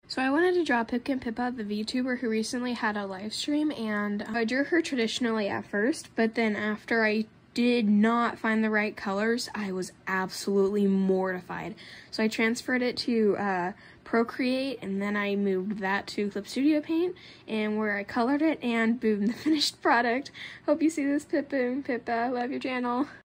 So I wanted to draw Pipkin Pippa, the VTuber who recently had a live stream, and I drew her traditionally at first, but then after I did not find the right colors, I was absolutely mortified. So I transferred it to Procreate, and then I moved that to Clip Studio Paint, and where I colored it, and boom, the finished product. Hope you see this, Pipkin Pippa. Love your channel.